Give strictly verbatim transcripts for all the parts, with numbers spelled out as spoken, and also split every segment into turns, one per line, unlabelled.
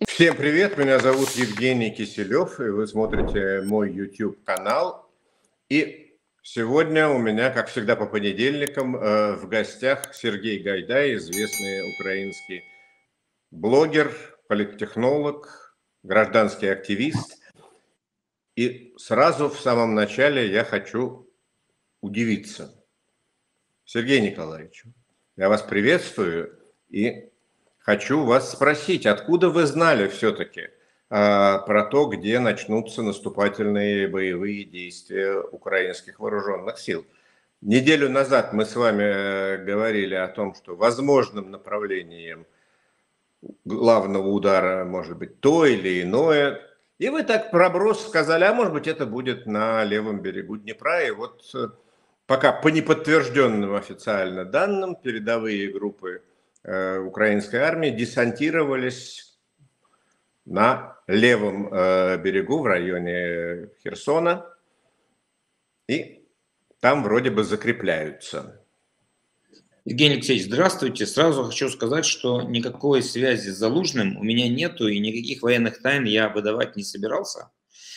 Всем привет, меня зовут Евгений Киселев, и вы смотрите мой YouTube-канал. И сегодня у меня, как всегда по понедельникам, в гостях Сергей Гайдай, известный украинский блогер, политтехнолог, гражданский активист. И сразу в самом начале я хочу удивиться. Сергей Николаевич, я вас приветствую и хочу вас спросить, откуда вы знали все-таки а, про то, где начнутся наступательные боевые действия украинских вооруженных сил? Неделю назад мы с вами говорили о том, что возможным направлением главного удара может быть то или иное. И вы так проброс сказали, а может быть это будет на левом берегу Днепра. И вот пока по неподтвержденным официально данным передовые группы э, украинской армии десантировались на левом э, берегу в районе Херсона. И там вроде бы закрепляются.
Евгений Алексеевич, здравствуйте. Сразу хочу сказать, что никакой связи с Залужным у меня нету, и никаких военных тайн я выдавать не собирался.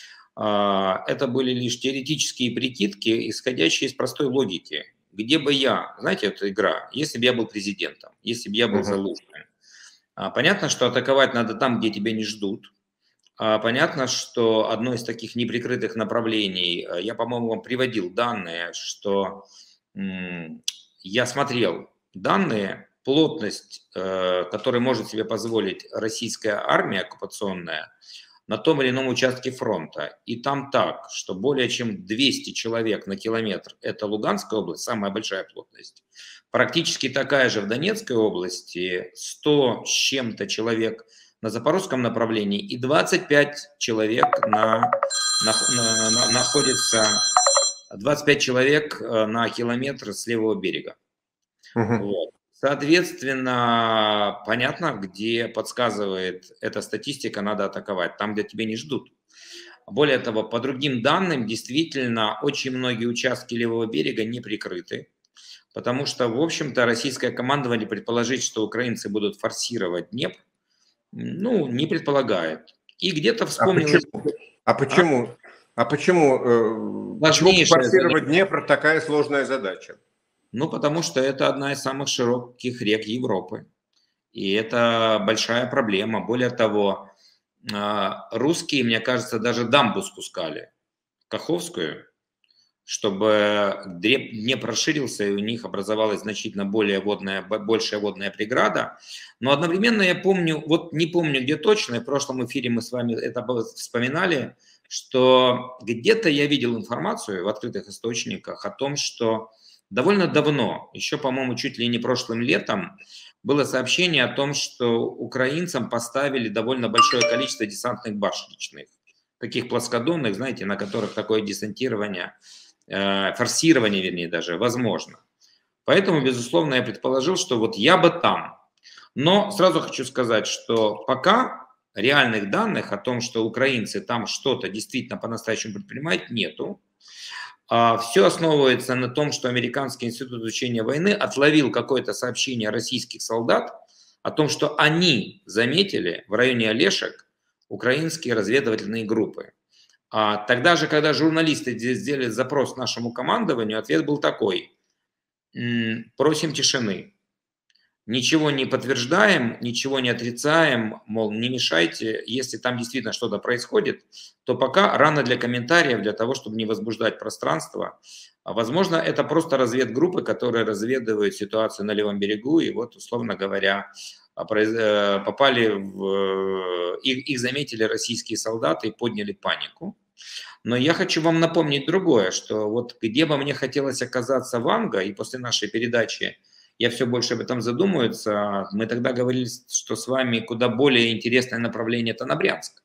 Это были лишь теоретические прикидки, исходящие из простой логики. Где бы я, знаете, эта игра, если бы я был президентом, если бы я был Залужным. Понятно, что атаковать надо там, где тебя не ждут. Понятно, что одно из таких неприкрытых направлений, я, по-моему, вам приводил данные, что я смотрел данные, плотность, которую может себе позволить российская армия оккупационная на том или ином участке фронта. И там так, что более чем двести человек на километр – это Луганская область, самая большая плотность. Практически такая же в Донецкой области, сто с чем-то человек на Запорожском направлении и двадцать пять человек на, на, на, на, находится, двадцать пять человек на километр с левого берега. Uh-huh. Вот. Соответственно, понятно, где подсказывает эта статистика, надо атаковать, там, где тебя не ждут. Более того, по другим данным, действительно, очень многие участки левого берега не прикрыты, потому что, в общем-то, российское командование предположить, что украинцы будут форсировать Днепр, ну, не предполагает. И где-то вспомнил...
А почему? А почему? А почему, почему форсировать Днепр такая сложная задача?
Ну, потому что это одна из самых широких рек Европы. И это большая проблема. Более того, русские, мне кажется, даже дамбу спускали, Каховскую, чтобы Днепр расширился, и у них образовалась значительно более водная, большая водная преграда. Но одновременно я помню, вот не помню где точно, в прошлом эфире мы с вами это вспоминали, что где-то я видел информацию в открытых источниках о том, что довольно давно, еще, по-моему, чуть ли не прошлым летом, было сообщение о том, что украинцам поставили довольно большое количество десантных башенных, таких плоскодонных, знаете, на которых такое десантирование, э, форсирование, вернее, даже возможно. Поэтому, безусловно, я предположил, что вот я бы там. Но сразу хочу сказать, что пока реальных данных о том, что украинцы там что-то действительно по-настоящему предпринимают, нету. Все основывается на том, что Американский институт изучения войны отловил какое-то сообщение российских солдат о том, что они заметили в районе Олешек украинские разведывательные группы. А тогда же, когда журналисты сделали запрос нашему командованию, ответ был такой: просим тишины. Ничего не подтверждаем, ничего не отрицаем, мол, не мешайте. Если там действительно что-то происходит, то пока рано для комментариев, для того, чтобы не возбуждать пространство. Возможно, это просто разведгруппы, которые разведывают ситуацию на левом берегу, и вот, условно говоря, попали в... Их, их заметили российские солдаты и подняли панику. Но я хочу вам напомнить другое, что вот где бы мне хотелось оказаться в Анго, и после нашей передачи я все больше об этом задумывается. Мы тогда говорили, что с вами куда более интересное направление – это на Брянск.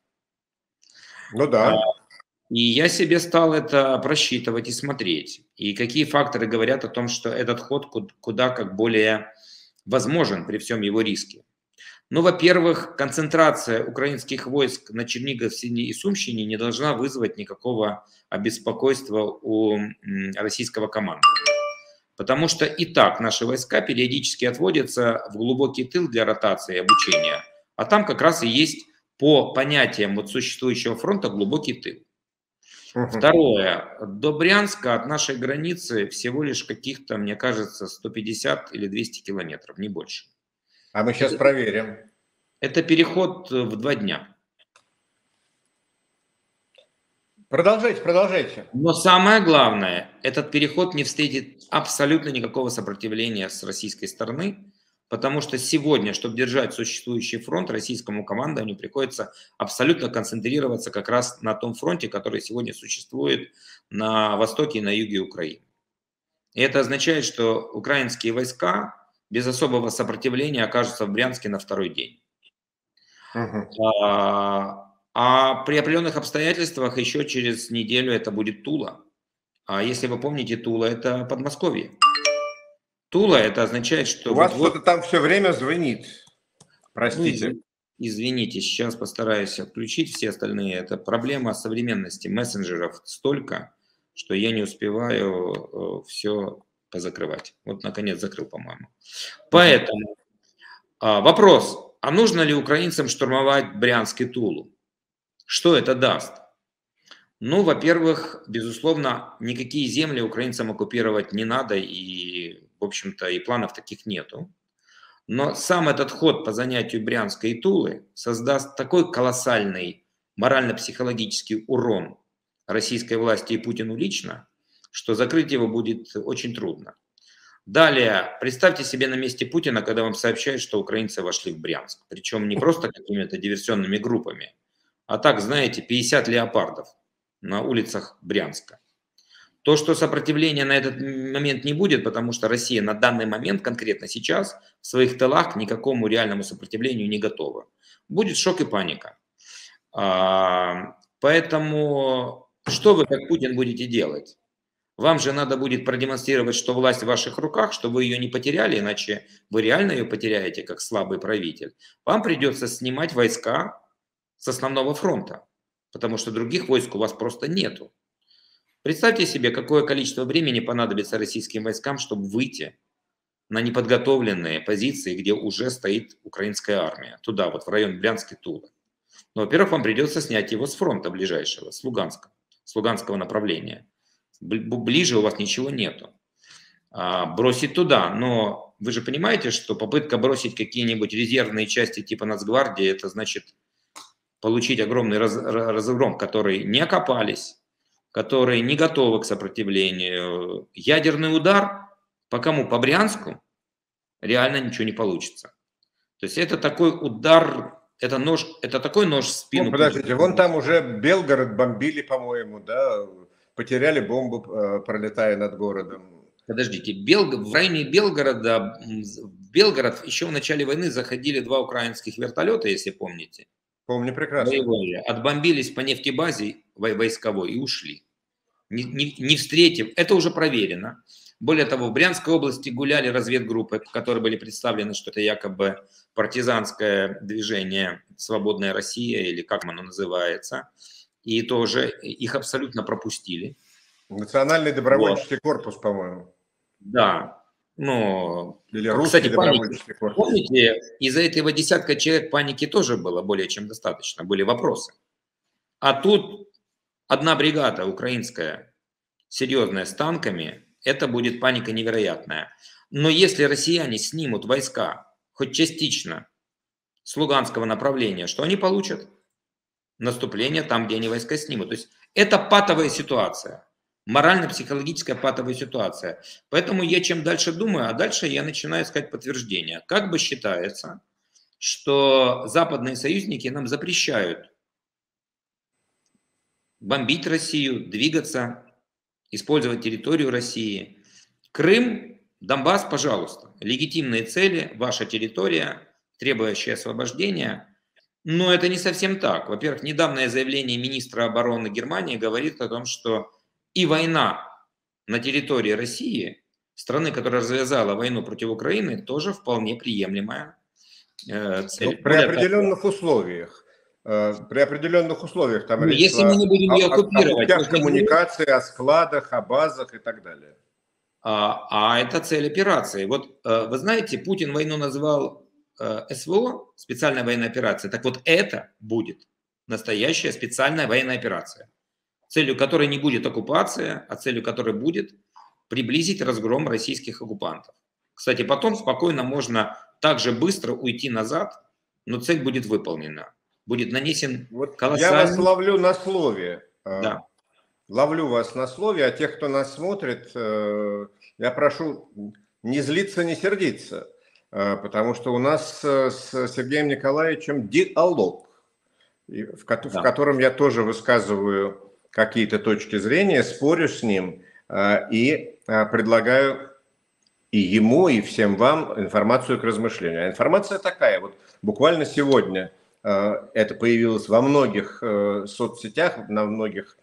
Ну да.
И я себе стал это просчитывать и смотреть. И какие факторы говорят о том, что этот ход куда как более возможен при всем его риске. Ну, во-первых, концентрация украинских войск на Черниговщине и Сумщине не должна вызвать никакого обеспокойства у российского командования. Потому что и так наши войска периодически отводятся в глубокий тыл для ротации и обучения, а там как раз и есть по понятиям вот существующего фронта глубокий тыл.
Мгм.
Второе. До Брянска от нашей границы всего лишь каких-то, мне кажется, сто пятьдесят или двести километров, не больше.
А мы сейчас
Это,
проверим.
это переход в два дня.
Продолжайте, продолжайте.
Но самое главное, этот переход не встретит абсолютно никакого сопротивления с российской стороны, потому что сегодня, чтобы держать существующий фронт, российскому командованию приходится абсолютно концентрироваться как раз на том фронте, который сегодня существует на востоке и на юге Украины. И это означает, что украинские войска без особого сопротивления окажутся в Брянске на второй день.
Мгм.
А, а при определенных обстоятельствах еще через неделю это будет Тула. А если вы помните, Тула – это Подмосковье. Тула – это означает, что
У вас
вот-вот...
что-то там все время звенит.
Ну,
Простите.
изв- извините, сейчас постараюсь отключить все остальные. Это проблема современности. Мессенджеров столько, что я не успеваю все позакрывать. Вот, наконец, закрыл, по-моему. Поэтому а, вопрос, а нужно ли украинцам штурмовать Брянск и Тулу? Что это даст? Ну, во-первых, безусловно, никакие земли украинцам оккупировать не надо, и, в общем-то, и планов таких нету. Но сам этот ход по занятию Брянска и Тулы создаст такой колоссальный морально-психологический урон российской власти и Путину лично, что закрыть его будет очень трудно. Далее, представьте себе на месте Путина, когда вам сообщают, что украинцы вошли в Брянск. Причем не просто какими-то диверсионными группами, а так, знаете, пятьдесят леопардов на улицах Брянска. То, что сопротивления на этот момент не будет, потому что Россия на данный момент, конкретно сейчас, в своих тылах к никакому реальному сопротивлению не готова. Будет шок и паника. А, поэтому что вы, как Путин, будете делать? Вам же надо будет продемонстрировать, что власть в ваших руках, что вы ее не потеряли, иначе вы реально ее потеряете, как слабый правитель. Вам придется снимать войска с основного фронта, потому что других войск у вас просто нету. Представьте себе, какое количество времени понадобится российским войскам, чтобы выйти на неподготовленные позиции, где уже стоит украинская армия, туда, вот в район Брянск и Тула. Ну, во-первых, вам придется снять его с фронта ближайшего, с Луганска, с луганского направления. Ближе у вас ничего нету. А, бросить туда, но вы же понимаете, что попытка бросить какие-нибудь резервные части типа Нацгвардии, это значит получить огромный раз, разгром, которые не окопались, которые не готовы к сопротивлению. Ядерный удар по кому? По Брянску реально ничего не получится. То есть это такой удар, это нож, это такой нож в спину.
Ну, подождите, вон там уже Белгород бомбили, по-моему, да, потеряли бомбу, пролетая над городом.
Подождите, Бел... в районе Белгорода, в Белгород еще в начале войны заходили два украинских вертолета, если помните.
Помню прекрасно.
Боевые, отбомбились по нефтебазе войсковой и ушли. Не, не, не встретив, это уже проверено. Более того, в Брянской области гуляли разведгруппы, которые были представлены, что это якобы партизанское движение «Свободная Россия», или как оно называется. И тоже их абсолютно пропустили.
Национальный добровольческий вот. корпус, по-моему.
Да. Ну,
или русский
кстати,
добровольческий корпус.
Помните, из-за этого десятка человек паники тоже было более чем достаточно, были вопросы. А тут одна бригада украинская, серьезная, с танками, это будет паника невероятная. Но если россияне снимут войска, хоть частично, с луганского направления, что они получат? Наступление там, где они войска снимут. То есть это патовая ситуация. Морально-психологическая патовая ситуация. Поэтому я чем дальше думаю, а дальше я начинаю искать подтверждения. Как бы считается, что западные союзники нам запрещают бомбить Россию, двигаться, использовать территорию России. Крым, Донбасс, пожалуйста. Легитимные цели, ваша территория, требующая освобождения. Но это не совсем так. Во-первых, недавнее заявление министра обороны Германии говорит о том, что и война на территории России, страны, которая развязала войну против Украины, тоже вполне приемлемая э, цель.
Ну, при определенных того, условиях. Э, при определенных условиях. Там
ну, если мы не будем ее оккупировать.
О, о, о коммуникации, о складах, о базах и так далее.
А, а это цель операции. Вот э, вы знаете, Путин войну назвал СВО, специальная военная операция. Так вот, это будет настоящая специальная военная операция, целью которой не будет оккупация, а целью которой будет приблизить разгром российских оккупантов. Кстати, потом спокойно можно также быстро уйти назад, но цель будет выполнена. Будет нанесен
вот
колоссальный...
Я вас ловлю на слове.
Да.
Ловлю вас на слове, а тех, кто нас смотрит, я прошу не злиться, не сердиться, потому что у нас с Сергеем Николаевичем диалог, в котором я тоже высказываю какие-то точки зрения, спорю с ним и предлагаю и ему, и всем вам информацию к размышлению. А информация такая, вот буквально сегодня это появилось во многих соцсетях, на многих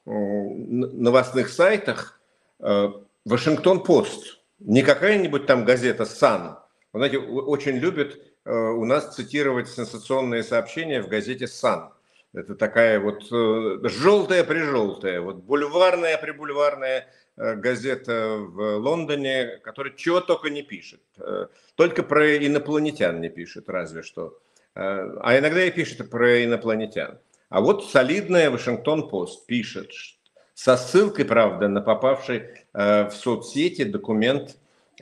новостных сайтах. Вашингтон-Пост, не какая-нибудь там газета «Сан». Вы знаете, очень любят у нас цитировать сенсационные сообщения в газете «Сан». Это такая вот желтая-прижелтая, вот бульварная-прибульварная газета в Лондоне, которая чего только не пишет. Только про инопланетян не пишет, разве что. А иногда и пишет про инопланетян. А вот солидная Вашингтон-Пост пишет, со ссылкой, правда, на попавший в соцсети документ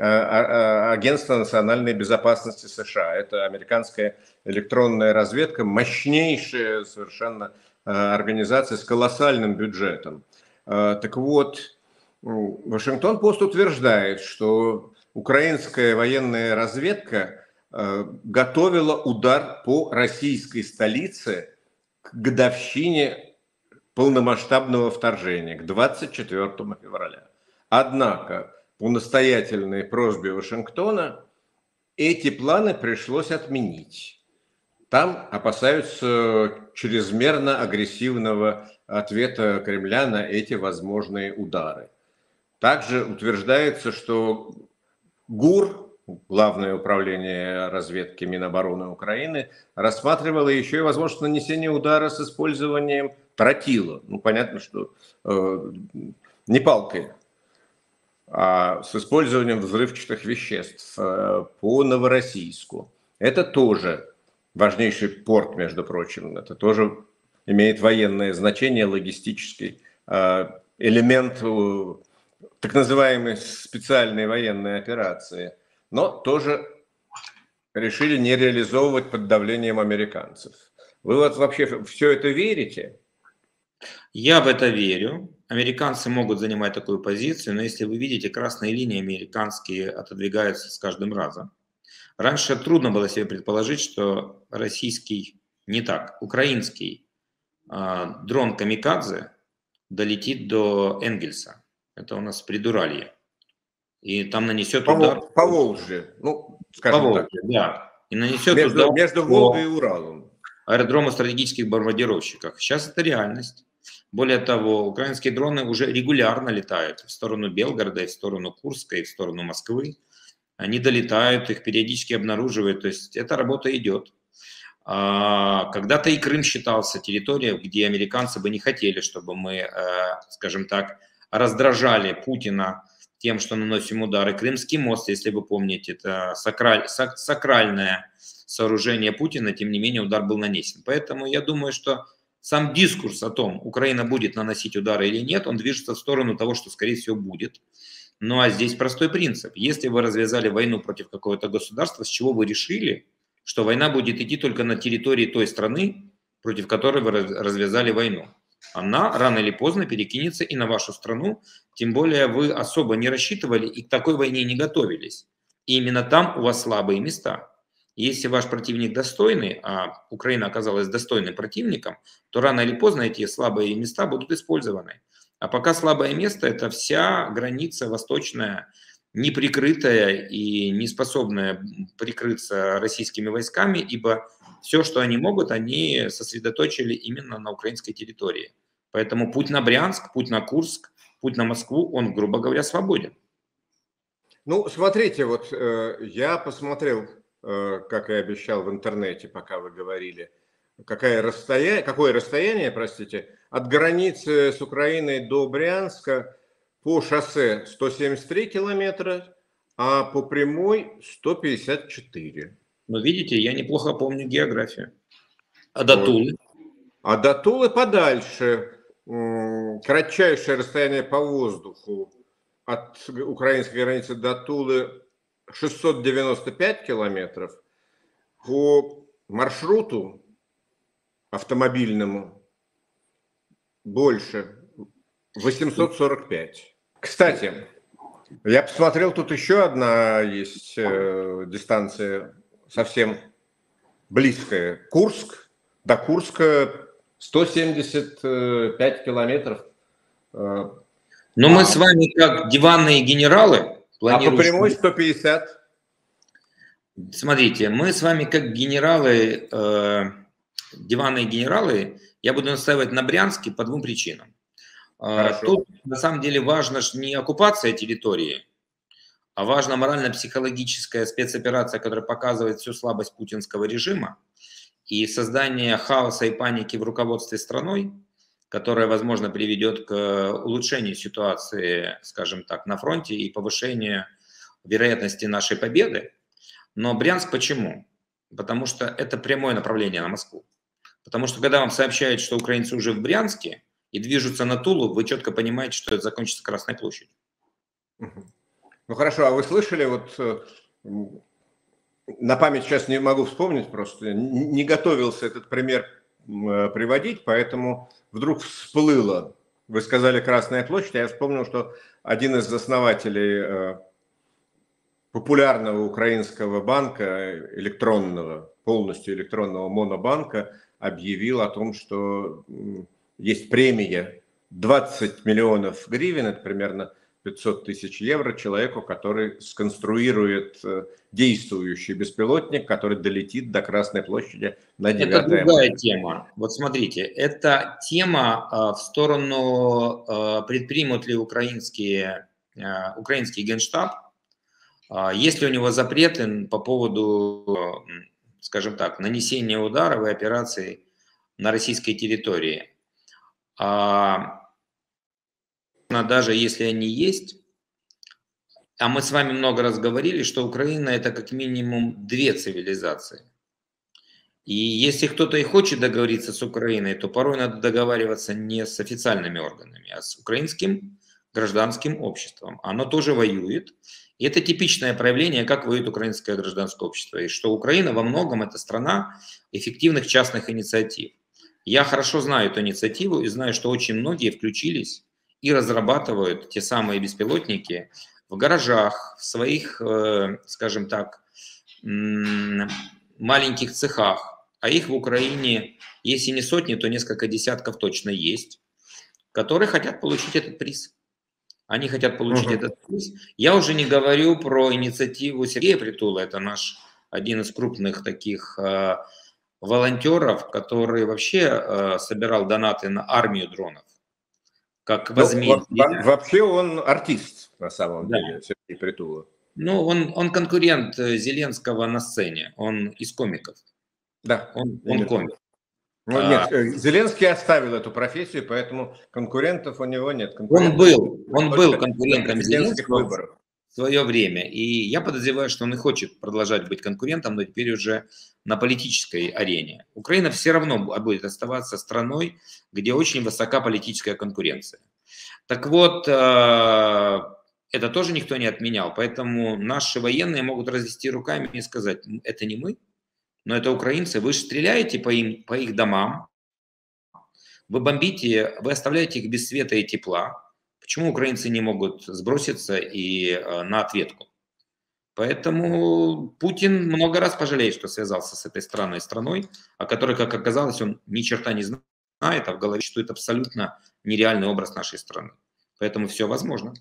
Агентства национальной безопасности США. Это американская электронная разведка, мощнейшая совершенно организация с колоссальным бюджетом. Так вот, Вашингтон-Пост утверждает, что украинская военная разведка готовила удар по российской столице к годовщине полномасштабного вторжения, к двадцать четвёртому февраля. Однако, по настоятельной просьбе Вашингтона, эти планы пришлось отменить. Там опасаются чрезмерно агрессивного ответа Кремля на эти возможные удары. Также утверждается, что ГУР, Главное управление разведки Минобороны Украины, рассматривало еще и возможность нанесения удара с использованием тротила. Ну, понятно, что э, не палкой, а с использованием взрывчатых веществ э, по Новороссийску. Это тоже важнейший порт, между прочим. Это тоже имеет военное значение, логистический э, элемент э, так называемой специальной военной операции. Но тоже решили не реализовывать под давлением американцев. Вы вот вообще все это верите?
Я в это верю. Американцы могут занимать такую позицию, но если вы видите, красные линии американские отодвигаются с каждым разом. Раньше трудно было себе предположить, что российский, не так, украинский э, дрон «Камикадзе» долетит до Энгельса. Это у нас Придуралье. И там нанесет
по,
удар...
По Волжье, ну, скажем
по Волге,
так.
Да. И нанесет
между,
удар
между Волгой и Уралом.
Аэродрому стратегических бомбардировщиков. Сейчас это реальность. Более того, украинские дроны уже регулярно летают в сторону Белгорода, и в сторону Курска, и в сторону Москвы. Они долетают, их периодически обнаруживают. То есть эта работа идет. Когда-то и Крым считался территорией, где американцы бы не хотели, чтобы мы, скажем так, раздражали Путина тем, что наносим удары. Крымский мост, если вы помните, это сакраль, сакральное сооружение Путина, тем не менее удар был нанесен. Поэтому я думаю, что сам дискурс о том, Украина будет наносить удары или нет, он движется в сторону того, что, скорее всего, будет. Ну а здесь простой принцип. Если вы развязали войну против какого-то государства, с чего вы решили, что война будет идти только на территории той страны, против которой вы развязали войну? Она рано или поздно перекинется и на вашу страну, тем более вы особо не рассчитывали и к такой войне не готовились. И именно там у вас слабые места. Если ваш противник достойный, а Украина оказалась достойным противником, то рано или поздно эти слабые места будут использованы. А пока слабое место – это вся граница восточная, неприкрытая и не способная прикрыться российскими войсками, ибо все, что они могут, они сосредоточили именно на украинской территории. Поэтому путь на Брянск, путь на Курск, путь на Москву, он, грубо говоря, свободен.
Ну, смотрите, вот э, я посмотрел, э, как и обещал в интернете, пока вы говорили, какое расстояние, какое расстояние, простите, от границы с Украиной до Брянска по шоссе сто семьдесят три километра, а по прямой сто пятьдесят четыре.
Но видите, я неплохо помню географию. А до
Вот.
Тулы?
А до Тулы подальше. Кратчайшее расстояние по воздуху от украинской границы до Тулы шестьсот девяносто пять километров. По маршруту автомобильному больше, восемьсот сорок пять. Кстати, я посмотрел, тут еще одна есть э, дистанция совсем близкая. Курск. До Курска сто семьдесят пять километров.
Но а, мы с вами как диванные генералы.
А по прямой сто пятьдесят.
Смотрите, мы с вами как генералы, э, диванные генералы, я буду настаивать на Брянске по двум причинам. Хорошо. Тут на самом деле важно не оккупация территории, а важна морально-психологическая спецоперация, которая показывает всю слабость путинского режима и создание хаоса и паники в руководстве страной, которая, возможно, приведет к улучшению ситуации, скажем так, на фронте и повышению вероятности нашей победы. Но Брянск почему? Потому что это прямое направление на Москву. Потому что когда вам сообщают, что украинцы уже в Брянске и движутся на Тулу, вы четко понимаете, что это закончится Красной площадью.
Ну хорошо, а вы слышали, вот на память сейчас не могу вспомнить просто, не готовился этот пример приводить, поэтому вдруг всплыло. Вы сказали Красная площадь, а я вспомнил, что один из основателей популярного украинского банка, электронного, полностью электронного монобанка, объявил о том, что есть премия двадцать миллионов гривен, это примерно пятьсот тысяч евро человеку, который сконструирует действующий беспилотник, который долетит до Красной площади на девятое мая.
Это другая тема. Вот смотрите, это тема в сторону, предпримут ли украинские, украинский генштаб, есть ли у него запреты по поводу, скажем так, нанесения ударов и операций на российской территории. А даже если они есть, а мы с вами много раз говорили, что Украина – это как минимум две цивилизации. И если кто-то и хочет договориться с Украиной, то порой надо договариваться не с официальными органами, а с украинским гражданским обществом. Оно тоже воюет. И это типичное проявление, как воюет украинское гражданское общество. И что Украина во многом – это страна эффективных частных инициатив. Я хорошо знаю эту инициативу и знаю, что очень многие включились и разрабатывают те самые беспилотники в гаражах, в своих, скажем так, маленьких цехах. А их в Украине, если не сотни, то несколько десятков точно есть, которые хотят получить этот приз. Они хотят получить uh-huh. этот приз. Я уже не говорю про инициативу Сергея Притула, это наш один из крупных таких э, волонтеров, который вообще э, собирал донаты на армию дронов. Как возмездие.
Ну, вообще он артист, на самом да. деле, Сергей Притула.
Ну, он, он конкурент Зеленского на сцене, он из комиков.
Да.
Он, он комик.
Ну, нет, а, Зеленский оставил эту профессию, поэтому конкурентов у него нет.
Он был, он был конкурентом Зеленского выборов в свое время. И я подозреваю, что он и хочет продолжать быть конкурентом, но теперь уже на политической арене. Украина все равно будет оставаться страной, где очень высока политическая конкуренция. Так вот, это тоже никто не отменял, поэтому наши военные могут развести руками и сказать, это не мы, но это украинцы, вы же стреляете по, им, по их домам, вы бомбите, вы оставляете их без света и тепла. Почему украинцы не могут сброситься и э, на ответку? Поэтому Путин много раз пожалеет, что связался с этой странной страной, о которой, как оказалось, он ни черта не знает, а в голове существует абсолютно нереальный образ нашей страны. Поэтому все возможно.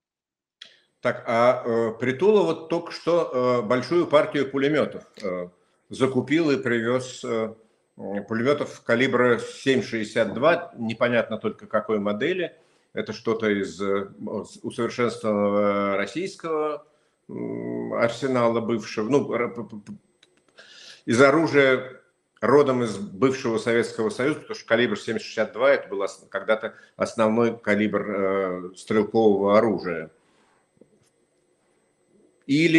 Так, а э, Притула вот только что э, большую партию пулеметов э, закупил и привез э, пулеметов калибра семь шестьдесят два, непонятно только какой модели. Это что-то из э, усовершенствованного российского э, арсенала бывшего, ну, из оружия родом из бывшего Советского Союза, потому что калибр семь шестьдесят два это был когда-то основной калибр э, стрелкового оружия. Или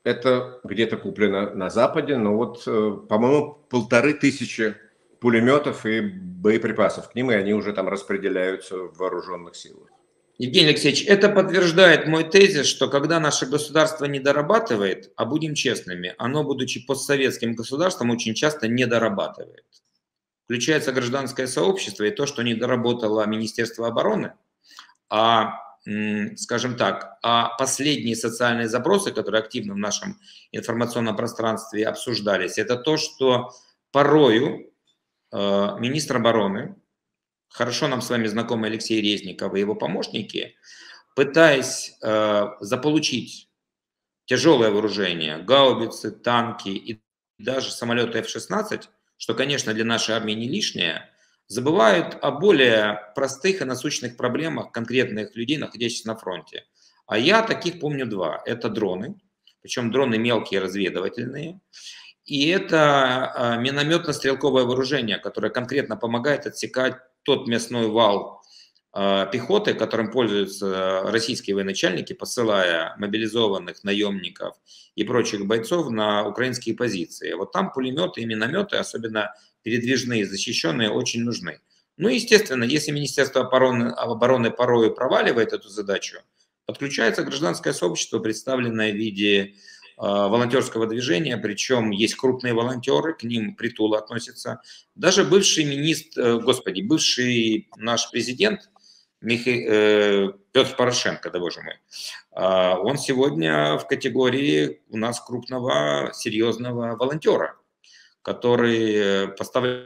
это где-то куплено на Западе, но вот, по-моему, полторы тысячи пулеметов и боеприпасов к ним, и они уже там распределяются в вооруженных силах.
Евгений Алексеевич, это подтверждает мой тезис, что когда наше государство не дорабатывает, а будем честными, оно, будучи постсоветским государством, очень часто не дорабатывает. Включается гражданское сообщество и то, что не доработало Министерство обороны, а, скажем так, а последние социальные запросы, которые активно в нашем информационном пространстве обсуждались, это то, что порою э, министр обороны, хорошо нам с вами знакомый Алексей Резников и его помощники, пытаясь э, заполучить тяжелое вооружение, гаубицы, танки и даже самолеты эф шестнадцать, что, конечно, для нашей армии не лишнее, забывают о более простых и насущных проблемах конкретных людей, находящихся на фронте. А я таких помню два. Это дроны, причем дроны мелкие, разведывательные. И это минометно-стрелковое вооружение, которое конкретно помогает отсекать тот мясной вал пехоты, которым пользуются российские военачальники, посылая мобилизованных наемников и прочих бойцов на украинские позиции. Вот там пулеметы и минометы, особенно передвижные, защищенные, очень нужны. Ну, естественно, если Министерство обороны, обороны порой проваливает эту задачу, подключается гражданское сообщество, представленное в виде э, волонтерского движения, причем есть крупные волонтеры, к ним притулы относятся. Даже бывший министр, э, господи, бывший наш президент Миха... э, Петр Порошенко, да боже мой, э, он сегодня в категории у нас крупного, серьезного волонтера, который поставляет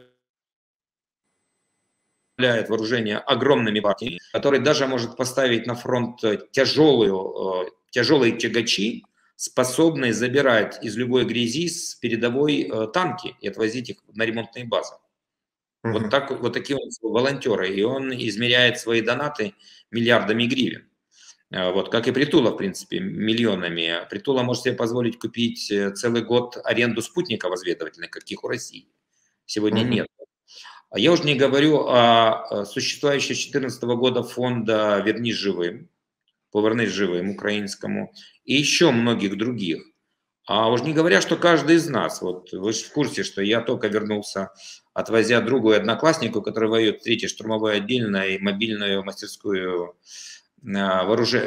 вооружение огромными партиями, который даже может поставить на фронт тяжелую, тяжелые тягачи, способные забирать из любой грязи с передовой танки и отвозить их на ремонтные базы. Uh-huh. Вот, так, вот такие вот волонтеры. И он измеряет свои донаты миллиардами гривен. Вот, как и Притула, в принципе, миллионами. Притула может себе позволить купить целый год аренду спутников разведывательных, каких у России сегодня uh-huh. нет. А я уже не говорю о существующем с две тысячи четырнадцатого года фонда «Вернись живым», «Повернись живым» украинскому, и еще многих других. А уж не говоря, что каждый из нас, вот вы же в курсе, что я только вернулся, отвозя другу и однокласснику, который воюет в третьей штурмовой отдельной мобильную мастерскую для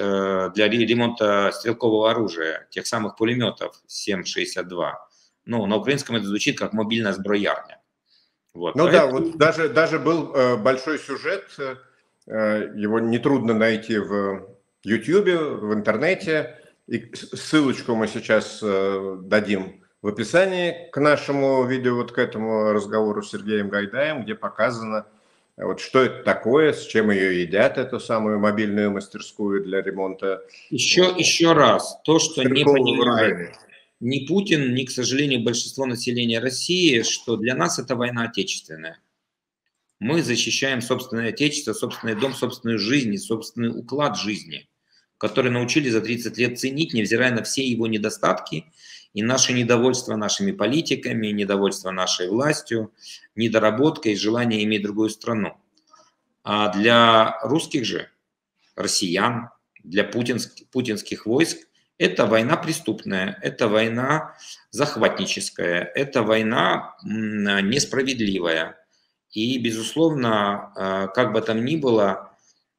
ремонта стрелкового оружия, тех самых пулеметов семь шестьдесят два. Ну, на украинском это звучит как мобильная сброярня.
Вот, ну поэтому... да, вот даже, даже был э, большой сюжет, э, его нетрудно найти в Ютьюбе, в интернете, и ссылочку мы сейчас э, дадим в описании к нашему видео, вот к этому разговору с Сергеем Гайдаем, где показано, вот, что это такое, с чем ее едят, эту самую мобильную мастерскую для ремонта.
Еще, вот, еще раз, то, что не понимает ни Путин, ни, к сожалению, большинство населения России, что для нас это война отечественная. Мы защищаем собственное отечество, собственный дом, собственную жизнь и собственный уклад жизни, который научились за тридцать лет ценить, невзирая на все его недостатки и наше недовольство нашими политиками, недовольство нашей властью, недоработкой, желание иметь другую страну. А для русских же, россиян, для путинских, путинских войск, это война преступная, это война захватническая, это война несправедливая. И, безусловно, как бы там ни было,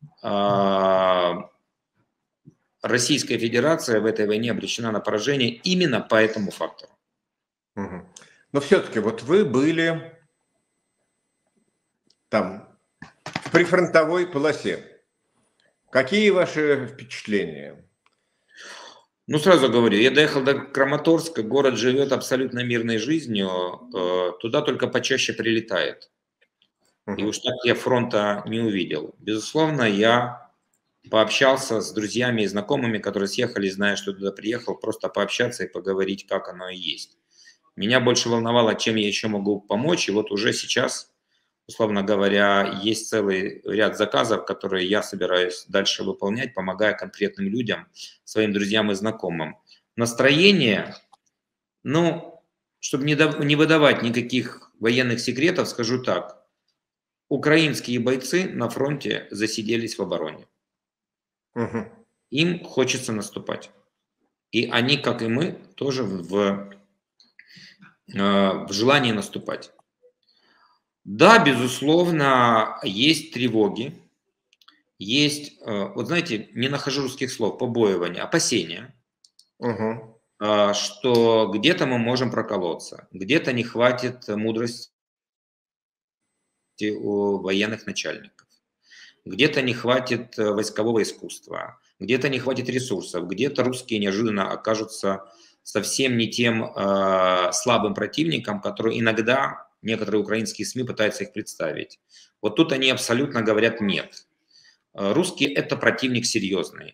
Российская Федерация в этой войне обречена на поражение именно по этому фактору.
Угу. Но все-таки вот вы были там, в прифронтовой полосе. Какие ваши впечатления?
Ну, сразу говорю, я доехал до Краматорска, город живет абсолютно мирной жизнью, туда только почаще прилетает. И уж так я фронта не увидел. Безусловно, я пообщался с друзьями и знакомыми, которые съехали, зная, что туда приехал, просто пообщаться и поговорить, как оно и есть. Меня больше волновало, чем я еще могу помочь, и вот уже сейчас, условно говоря, есть целый ряд заказов, которые я собираюсь дальше выполнять, помогая конкретным людям, своим друзьям и знакомым. Настроение, ну, чтобы не, до, не выдавать никаких военных секретов, скажу так. Украинские бойцы на фронте засиделись в обороне. Угу. Им хочется наступать. И они, как и мы, тоже в, в желании наступать. Да, безусловно, есть тревоги, есть, вот знаете, не нахожу русских слов, побоивание, опасения,
Угу.
что где-то мы можем проколоться, где-то не хватит мудрости у военных начальников, где-то не хватит войскового искусства, где-то не хватит ресурсов, где-то русские неожиданно окажутся совсем не тем э, слабым противником, который иногда некоторые украинские СМИ пытаются их представить. Вот тут они абсолютно говорят нет. Русские – это противник серьезный.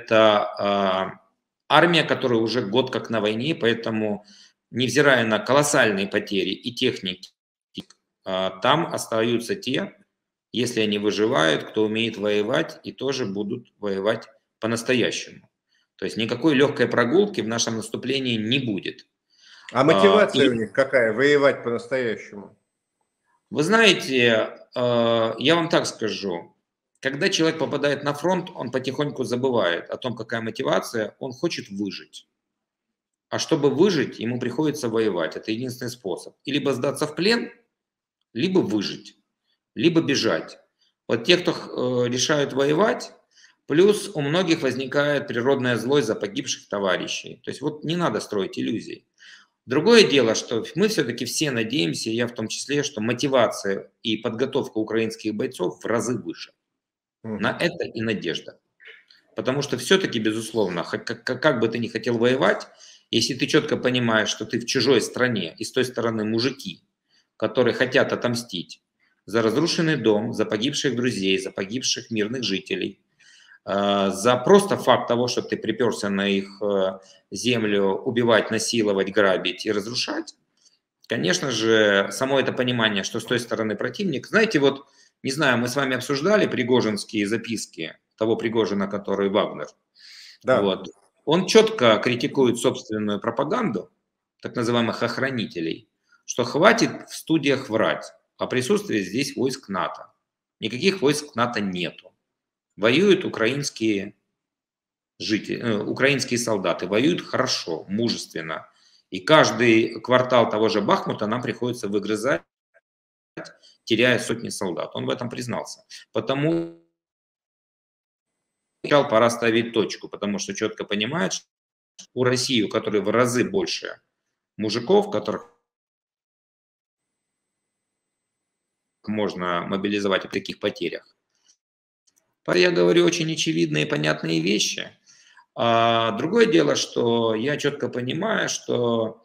Это э, армия, которая уже год как на войне, поэтому, невзирая на колоссальные потери и техники, э, там остаются те, если они выживают, кто умеет воевать, и тоже будут воевать по-настоящему. То есть никакой легкой прогулки в нашем наступлении не будет.
А мотивация
и,
у них какая? Воевать по-настоящему?
Вы знаете, я вам так скажу. Когда человек попадает на фронт, он потихоньку забывает о том, какая мотивация, он хочет выжить. А чтобы выжить, ему приходится воевать. Это единственный способ. И либо сдаться в плен, либо выжить, либо бежать. Вот те, кто э, решают воевать, плюс у многих возникает природная злость за погибших товарищей. То есть вот не надо строить иллюзий. Другое дело, что мы все-таки все надеемся, я в том числе, что мотивация и подготовка украинских бойцов в разы выше. На это и надежда. Потому что все-таки, безусловно, как, как, как бы ты ни хотел воевать, если ты четко понимаешь, что ты в чужой стране, и с той стороны мужики, которые хотят отомстить за разрушенный дом, за погибших друзей, за погибших мирных жителей, за просто факт того, что ты приперся на их землю убивать, насиловать, грабить и разрушать, конечно же, само это понимание, что с той стороны противник, знаете, вот, не знаю, мы с вами обсуждали пригожинские записки того Пригожина, который Вагнер.
Да.
Вот. Он четко критикует собственную пропаганду, так называемых охранителей, что хватит в студиях врать о присутствии здесь войск НАТО. Никаких войск НАТО нету. Воюют украинские жители, э, украинские солдаты, воюют хорошо, мужественно. И каждый квартал того же Бахмута нам приходится выгрызать, теряя сотни солдат. Он в этом признался. Потому пора ставить точку, потому что четко понимает, что у России, у которой в разы больше мужиков, которых можно мобилизовать при таких потерях. Я говорю очень очевидные и понятные вещи. А другое дело, что я четко понимаю, что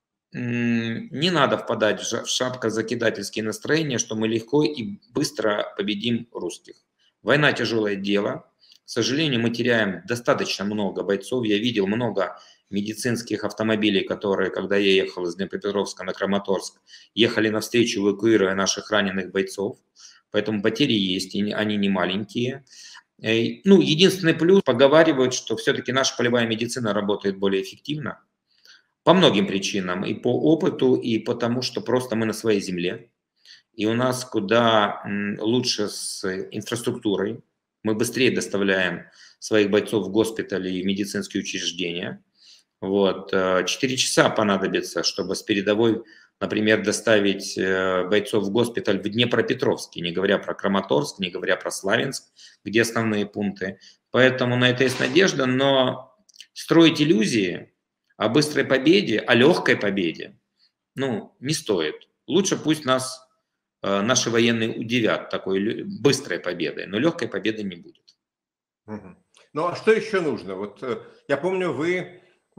не надо впадать в шапкозакидательские настроения, что мы легко и быстро победим русских. Война – тяжелое дело. К сожалению, мы теряем достаточно много бойцов. Я видел много медицинских автомобилей, которые, когда я ехал из Днепропетровска на Краматорск, ехали навстречу, эвакуируя наших раненых бойцов. Поэтому потери есть, и они не маленькие. Ну, единственный плюс, поговаривают, что все-таки наша полевая медицина работает более эффективно. По многим причинам, и по опыту, и потому, что просто мы на своей земле. И у нас куда лучше с инфраструктурой. Мы быстрее доставляем своих бойцов в госпитали и медицинские учреждения. Вот. Четыре часа понадобится, чтобы с передовой, например, доставить бойцов в госпиталь в Днепропетровске, не говоря про Краматорск, не говоря про Славянск, где основные пункты. Поэтому на это есть надежда, но строить иллюзии о быстрой победе, о легкой победе, ну, не стоит. Лучше пусть нас э, наши военные удивят такой быстрой победой, но легкой победы не будет.
Угу. Ну, а что еще нужно? Вот э, я помню, вы э,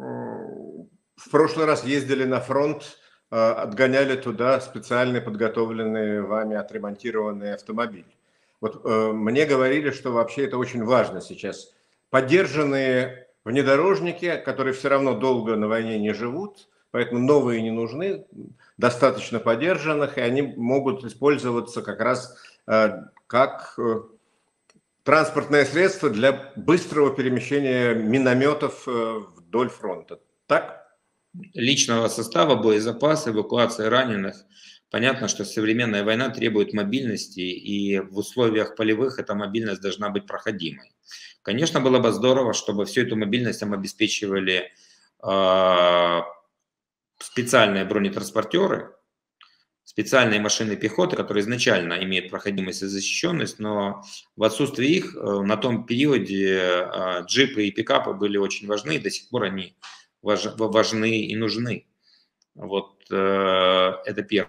в прошлый раз ездили на фронт, э, отгоняли туда специально подготовленный вами отремонтированный автомобиль. Вот э, мне говорили, что вообще это очень важно сейчас. Поддержанные внедорожники, которые все равно долго на войне не живут, поэтому новые не нужны, достаточно подержанных, и они могут использоваться как раз э, как э, транспортное средство для быстрого перемещения минометов э, вдоль фронта. Так?
Личного состава, боезапаса, эвакуация раненых. Понятно, что современная война требует мобильности, и в условиях полевых эта мобильность должна быть проходимой. Конечно, было бы здорово, чтобы всю эту мобильность нам обеспечивали специальные бронетранспортеры, специальные машины пехоты, которые изначально имеют проходимость и защищенность, но в отсутствие их на том периоде джипы и пикапы были очень важны, и до сих пор они важны и нужны. Вот это первое.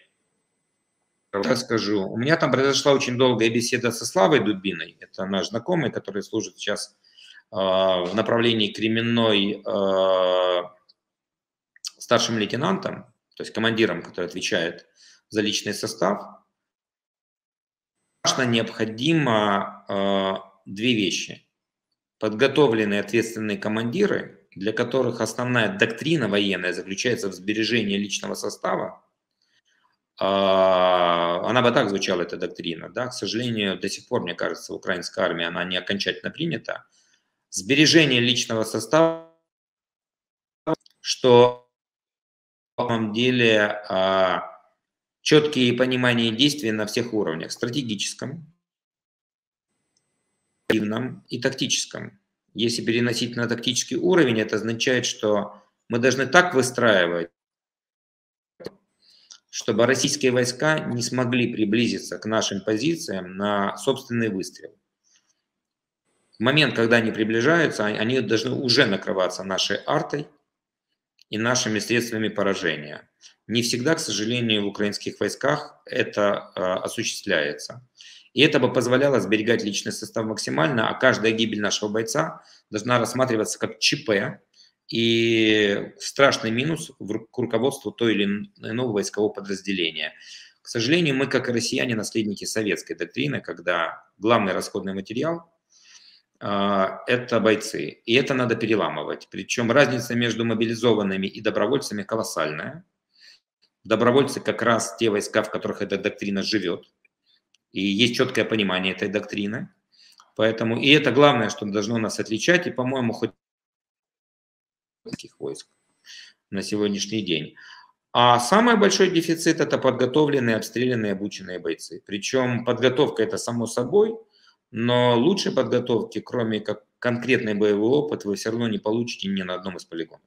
Я скажу, у меня там произошла очень долгая беседа со Славой Дубиной, это наш знакомый, который служит сейчас в направлении Кременной старшим лейтенантом, то есть командиром, который отвечает за личный состав. Страшно необходимо э, две вещи. Подготовленные ответственные командиры, для которых основная доктрина военная заключается в сбережении личного состава. Э, она бы так звучала, эта доктрина. Да? К сожалению, до сих пор, мне кажется, в украинской армии она не окончательно принята. Сбережение личного состава, что на самом деле четкие понимания действий на всех уровнях: стратегическом, оперативном и тактическом. Если переносить на тактический уровень, это означает, что мы должны так выстраивать, чтобы российские войска не смогли приблизиться к нашим позициям на собственный выстрел. В момент, когда они приближаются, они должны уже накрываться нашей артой и нашими средствами поражения. Не всегда, к сожалению, в украинских войсках это э, осуществляется. И это бы позволяло сберегать личный состав максимально, а каждая гибель нашего бойца должна рассматриваться как ЧП и страшный минус к руководству той или иного войскового подразделения. К сожалению, мы, как и россияне, наследники советской доктрины, когда главный расходный материал это бойцы, и это надо переламывать. Причем разница между мобилизованными и добровольцами колоссальная. Добровольцы как раз те войска, в которых эта доктрина живет, и есть четкое понимание этой доктрины. Поэтому и это главное, что должно нас отличать, и, по-моему, хоть таких войск на сегодняшний день. А самый большой дефицит – это подготовленные, обстрелянные, обученные бойцы. Причем подготовка – это само собой. Но лучшей подготовки, кроме как конкретный боевой опыт, вы все равно не получите ни на одном из полигонов.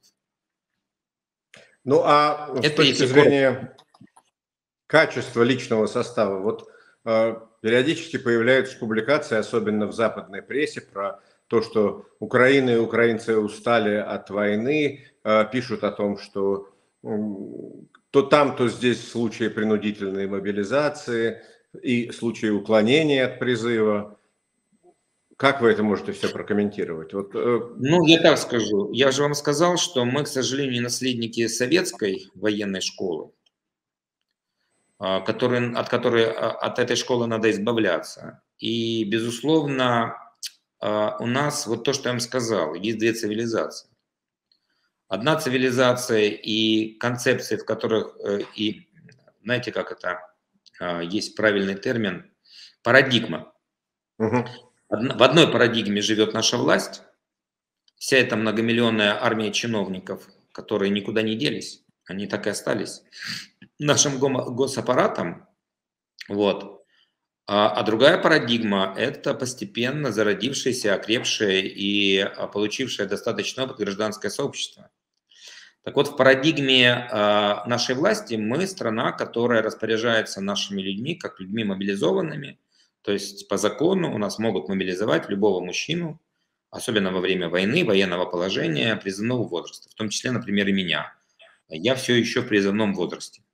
Ну а с
Это
точки зрения качества личного состава, вот э, периодически появляются публикации, особенно в западной прессе, про то, что Украина и украинцы устали от войны, э, пишут о том, что э, то там, то здесь случаи принудительной мобилизации и случаи уклонения от призыва. Как вы это можете все прокомментировать? Вот, э...
Ну, я так скажу. Я же вам сказал, что мы, к сожалению, наследники советской военной школы, который, от которой от этой школы надо избавляться. И, безусловно, у нас, вот то, что я вам сказал, есть две цивилизации. Одна цивилизация и концепции, в которых, и знаете, как это, есть правильный термин, парадигма.
Угу.
В одной парадигме живет наша власть, вся эта многомиллионная армия чиновников, которые никуда не делись, они так и остались нашим госаппаратом. Вот. А, а другая парадигма – это постепенно зародившееся, окрепшее и получившее достаточно опыт гражданское сообщество. Так вот, в парадигме а, нашей власти мы страна, которая распоряжается нашими людьми, как людьми мобилизованными. То есть по закону у нас могут мобилизовать любого мужчину, особенно во время войны, военного положения, призывного возраста, в том числе, например, и меня. Я все еще в призывном возрасте.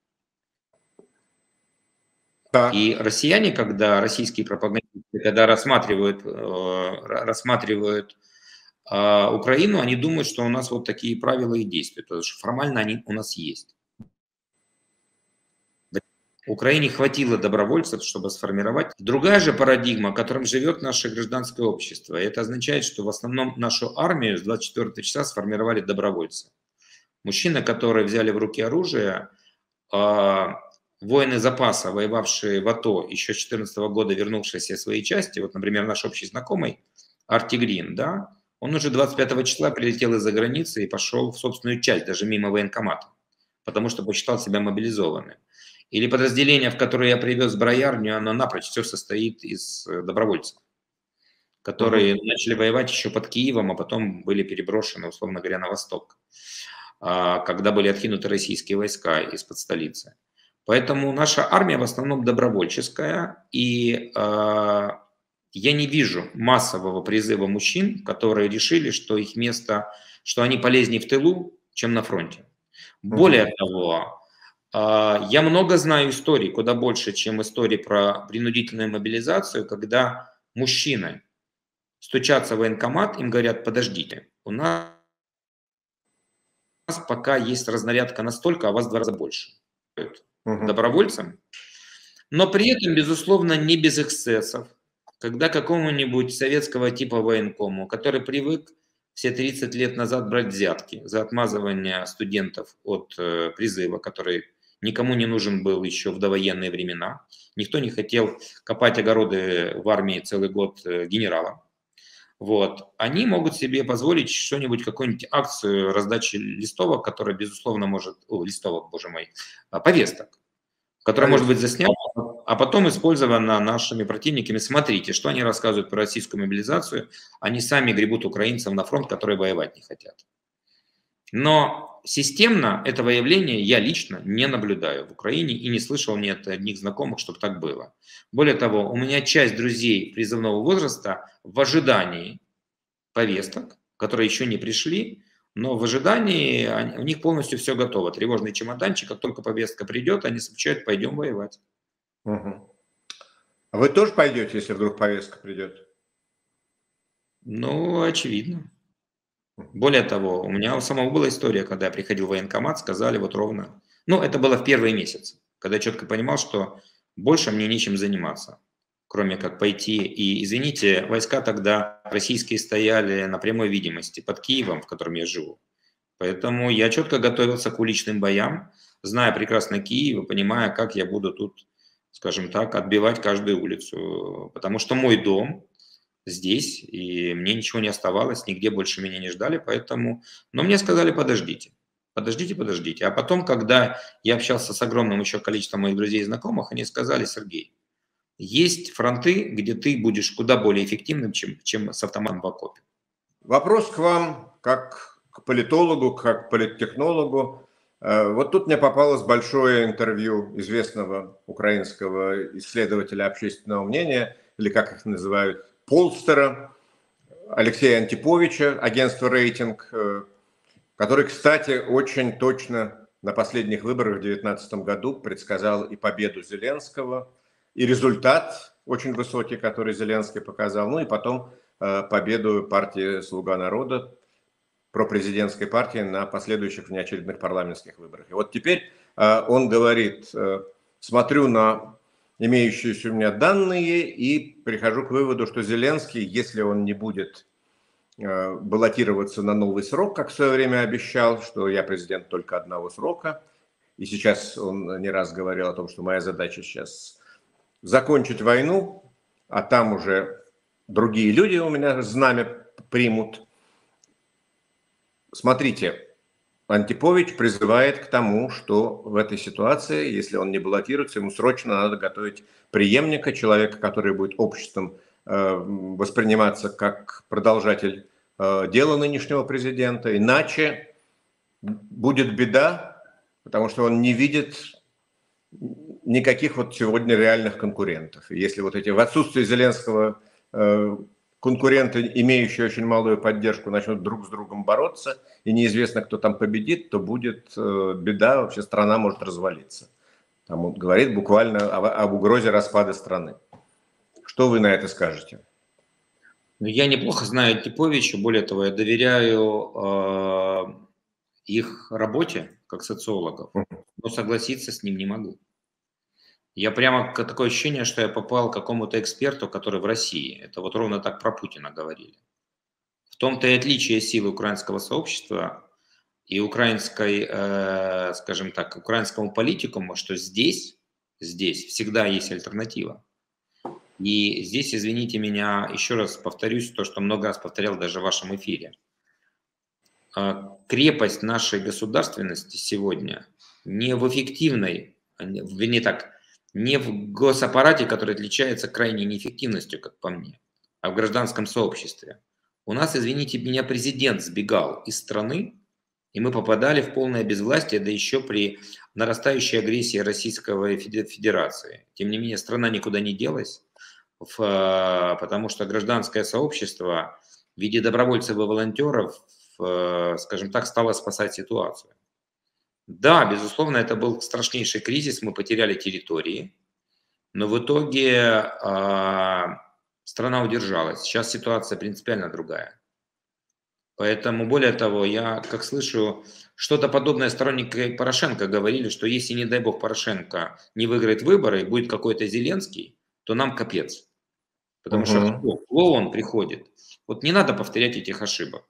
Да. И россияне, когда российские пропагандисты, когда рассматривают, рассматривают Украину, они думают, что у нас вот такие правила и действуют, потому что формально они у нас есть. Украине хватило добровольцев, чтобы сформировать. Другая же парадигма, которым живет наше гражданское общество. Это означает, что в основном нашу армию с двадцать четвёртого числа сформировали добровольцы. Мужчины, которые взяли в руки оружие, воины запаса, воевавшие в АТО еще с две тысячи четырнадцатого года, вернувшиеся в свои части, вот, например, наш общий знакомый Артигрин, да, он уже двадцать пятого числа прилетел из-за границы и пошел в собственную часть, даже мимо военкомата, потому что посчитал себя мобилизованным. Или подразделение, в которое я привез броярню, оно напрочь все состоит из добровольцев, которые угу. начали воевать еще под Киевом, а потом были переброшены, условно говоря, на восток, когда были откинуты российские войска из-под столицы. Поэтому наша армия в основном добровольческая, и э, я не вижу массового призыва мужчин, которые решили, что их место, что они полезнее в тылу, чем на фронте. Более uh-huh. того, э, я много знаю историй, куда больше, чем истории про принудительную мобилизацию, когда мужчины стучатся в военкомат, им говорят: подождите, у нас пока есть разнарядка настолько, а вас в два раза больше. Добровольцам, но при этом, безусловно, не без эксцессов. Когда какому-нибудь советского типа военкому, который привык все тридцать лет назад брать взятки за отмазывание студентов от э, призыва, который никому не нужен был еще в довоенные времена, никто не хотел копать огороды в армии целый год э, генерала, вот, они могут себе позволить что-нибудь, какую-нибудь акцию раздачи листовок, которая, безусловно, может... О, листовок, боже мой, повесток, которая может быть заснята, а потом использована нашими противниками. Смотрите, что они рассказывают про российскую мобилизацию. Они сами гребут украинцев на фронт, которые воевать не хотят. Но системно этого явления я лично не наблюдаю в Украине и не слышал ни от одних знакомых, чтобы так было. Более того, у меня часть друзей призывного возраста в ожидании повесток, которые еще не пришли, но в ожидании у них полностью все готово. Тревожный чемоданчик, как только повестка придет, они сообщают: пойдем воевать.
Угу. А вы тоже пойдете, если вдруг повестка придет?
Ну, очевидно. Более того, у меня у самого была история, когда я приходил в военкомат, сказали вот ровно, ну, это было в первые месяцы, когда я четко понимал, что больше мне нечем заниматься, кроме как пойти. И, извините, войска тогда российские стояли на прямой видимости под Киевом, в котором я живу. Поэтому я четко готовился к уличным боям, зная прекрасно Киев и понимая, как я буду тут, скажем так, отбивать каждую улицу. Потому что мой дом здесь, и мне ничего не оставалось, нигде больше меня не ждали, поэтому... Но мне сказали: подождите, подождите, подождите. А потом, когда я общался с огромным еще количеством моих друзей и знакомых, они сказали: Сергей, есть фронты, где ты будешь куда более эффективным, чем, чем с автоматом в окопе.
Вопрос к вам, как к политологу, как к политтехнологу. Вот тут мне попалось большое интервью известного украинского исследователя общественного мнения, или как их называют, полстера, Алексея Антиповича, агентство «Рейтинг», который, кстати, очень точно на последних выборах в две тысячи девятнадцатом году предсказал и победу Зеленского, и результат очень высокий, который Зеленский показал, ну и потом победу партии «Слуга народа», пропрезидентской партии, на последующих внеочередных парламентских выборах. И вот теперь он говорит: смотрю на имеющиеся у меня данные и прихожу к выводу, что Зеленский, если он не будет баллотироваться на новый срок, как в свое время обещал, что я президент только одного срока, и сейчас он не раз говорил о том, что моя задача сейчас закончить войну, а там уже другие люди у меня знамя примут. Смотрите, Антипович призывает к тому, что в этой ситуации, если он не баллотируется, ему срочно надо готовить преемника, человека, который будет обществом э, восприниматься как продолжатель э, дела нынешнего президента. Иначе будет беда, потому что он не видит никаких вот сегодня реальных конкурентов. И если вот эти в отсутствие Зеленского э, конкуренты, имеющие очень малую поддержку, начнут друг с другом бороться, и неизвестно, кто там победит, то будет э, беда, вообще страна может развалиться. Там он говорит буквально об, об угрозе распада страны. Что вы на это скажете?
Я неплохо знаю Антиповича, более того, я доверяю э, их работе как социологов, но согласиться с ним не могу. Я прямо такое ощущение, что я попал к какому-то эксперту, который в России. Это вот ровно так про Путина говорили. В том-то и отличие силы украинского сообщества и украинской, э, скажем так, украинскому политикуму, что здесь, здесь всегда есть альтернатива. И здесь, извините меня, еще раз повторюсь то, что много раз повторял даже в вашем эфире. Крепость нашей государственности сегодня не в эффективной, вернее так, не в госаппарате, который отличается крайней неэффективностью, как по мне, а в гражданском сообществе. У нас, извините меня, президент сбегал из страны, и мы попадали в полное безвластие, да еще при нарастающей агрессии Российской Федерации. Тем не менее, страна никуда не делась, потому что гражданское сообщество в виде добровольцев и волонтеров, скажем так, стало спасать ситуацию. Да, безусловно, это был страшнейший кризис, мы потеряли территории, но в итоге э, страна удержалась. Сейчас ситуация принципиально другая. Поэтому, более того, я, как слышу, что-то подобное сторонники Порошенко говорили, что если, не дай бог, Порошенко не выиграет выборы, будет какой-то Зеленский, то нам капец. Потому угу. что кто? Кто он приходит? Вот не надо повторять этих ошибок.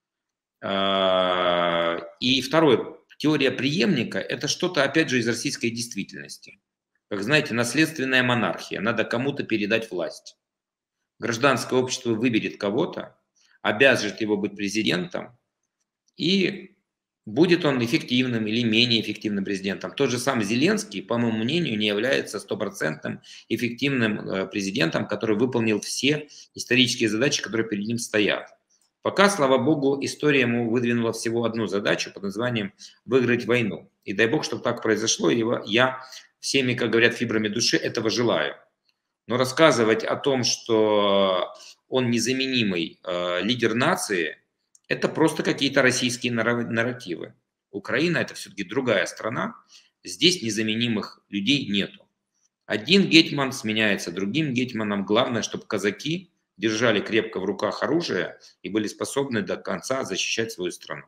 И второе, теория преемника – это что-то, опять же, из российской действительности. Как знаете, наследственная монархия. Надо кому-то передать власть. Гражданское общество выберет кого-то, обяжет его быть президентом, и будет он эффективным или менее эффективным президентом. Тот же самый Зеленский, по моему мнению, не является стопроцентным эффективным президентом, который выполнил все исторические задачи, которые перед ним стоят. Пока, слава богу, история ему выдвинула всего одну задачу под названием «выиграть войну». И дай бог, чтобы так произошло, и я всеми, как говорят, фибрами души этого желаю. Но рассказывать о том, что он незаменимый э, лидер нации, это просто какие-то российские нарративы. Украина – это все-таки другая страна, здесь незаменимых людей нету. Один гетьман сменяется другим гетьманом, главное, чтобы казаки держали крепко в руках оружие и были способны до конца защищать свою страну.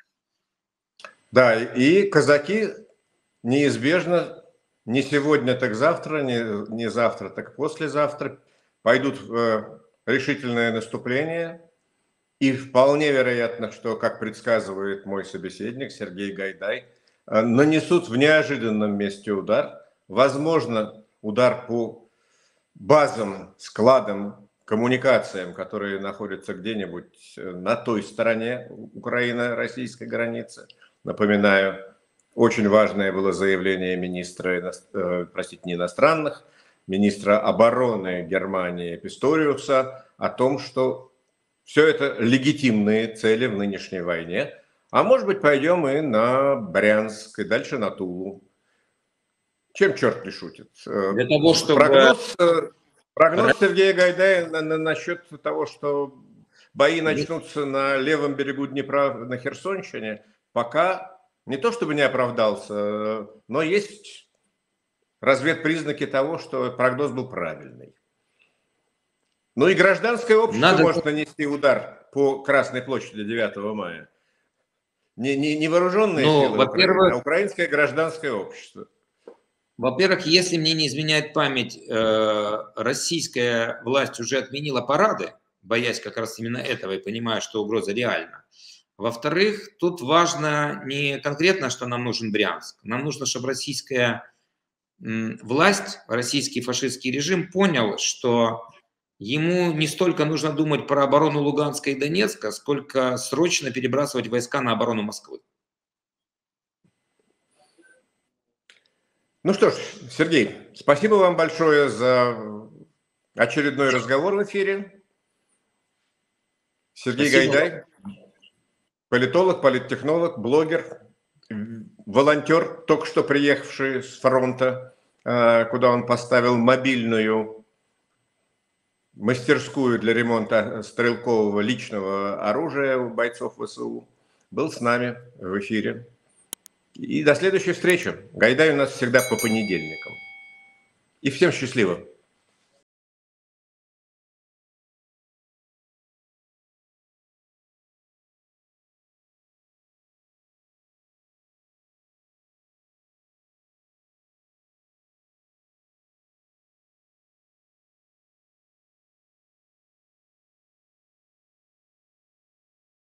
Да, и казаки неизбежно не сегодня, так завтра, не, не завтра, так послезавтра пойдут в решительное наступление. И вполне вероятно, что, как предсказывает мой собеседник Сергей Гайдай, нанесут в неожиданном месте удар. Возможно, удар по базам, складам, коммуникациям, которые находятся где-нибудь на той стороне Украино-российской границы. Напоминаю, очень важное было заявление министра, простите, не иностранных, министра обороны Германии Писториуса о том, что все это легитимные цели в нынешней войне. А может быть, пойдем и на Брянск, и дальше на Тулу. Чем черт не шутит?
Для того, чтобы...
Прогноз... Прогноз Сергея Гайдая на, на, насчет того, что бои начнутся на левом берегу Днепра на Херсонщине, пока не то чтобы не оправдался, но есть разведпризнаки того, что прогноз был правильный. Ну и гражданское общество Надо... может нанести удар по Красной площади девятого мая. Не, не, не вооруженные ну, силы Украины, а украинское гражданское общество.
Во-первых, если мне не изменяет память, российская власть уже отменила парады, боясь как раз именно этого и понимая, что угроза реальна. Во-вторых, тут важно не конкретно, что нам нужен Брянск. Нам нужно, чтобы российская власть, российский фашистский режим понял, что ему не столько нужно думать про оборону Луганска и Донецка, сколько срочно перебрасывать войска на оборону Москвы.
Ну что ж, Сергей, спасибо вам большое за очередной разговор в эфире. Сергей спасибо. Гайдай, политолог, политтехнолог, блогер, волонтер, только что приехавший с фронта, куда он поставил мобильную мастерскую для ремонта стрелкового личного оружия у бойцов ВСУ, был с нами в эфире. И до следующей встречи. Гайдай у нас всегда по понедельникам. И всем счастливо.